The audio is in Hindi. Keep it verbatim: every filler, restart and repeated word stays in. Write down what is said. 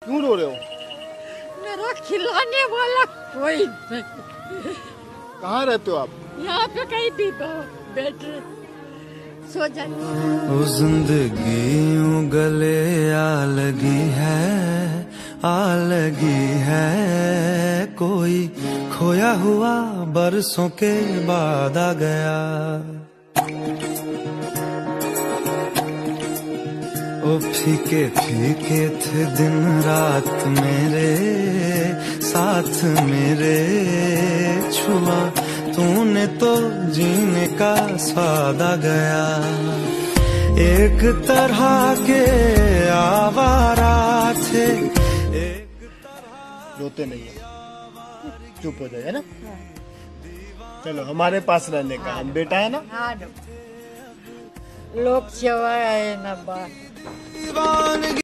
क्यों रो रहे हो? मेरा खिलाने वाला कोई नहीं। कहाँ रहते हो आप? यहाँ पे कहीं भी बैठ रहे सो जाए। वो जिंदगी यूं गले आ लगी है, आ लगी है, कोई खोया हुआ बरसों के बाद आ गया। ओ फीके फीके थे दिन रात मेरे साथ, मेरे छुआ तूने तो जीने का स्वाद आ गया। एक तरह के आवारा थे, एक तरह। रोते नहीं है, चुप हो जाए, है ना? चलो हमारे पास रहने का, हम बेटा है ना। हाँ लोक सेवा है ना बात।